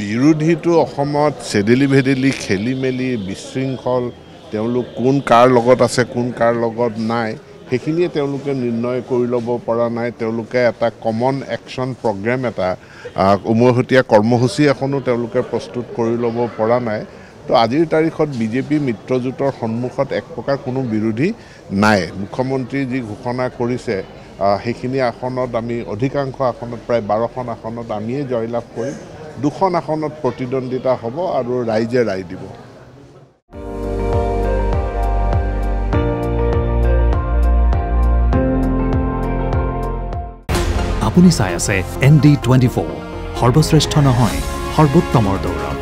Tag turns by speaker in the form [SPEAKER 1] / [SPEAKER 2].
[SPEAKER 1] বিৰোধীটো অসমত চেডেলি ভেডেলি খেলি মেলি বিশৃংখল তেওঁলোক কোন কাৰ লগত আছে কোন কাৰ লগত নাই সেইখিনিয়ে তেওঁলোকে নিৰ্ণয় কৰি ল'ব পৰা নাই তেওঁলোকে এটা কমন একশ্যন প্ৰগ্ৰেম এটা উমৈহতীয়া কৰ্মসূচী এখনো তেওঁলোকে প্ৰস্তুত কৰি ল'ব পৰা নাই তো আজিৰ তাৰিখত বিজেপি মিত্ৰজোঁটৰ সন্মুখত এক প্ৰকাৰ কোনো বিৰোধী নাই মুখ্যমন্ত্ৰী যি ঘোষণা কৰিছে সেইখিনি আসনত আমি অধিকাংশ আসনত প্ৰায় 12খন আসনত আমিয়ে জয়লাভ কৰিম 2খন আসনত প্ৰতিদ্বন্দ্বিতা হ'ব আৰু ৰাইজে ৰায় দিব
[SPEAKER 2] আপুনি চাই আছে ND24 সৰ্বশ্ৰেষ্ঠ নহয় সৰ্বোত্তমৰ দৌৰত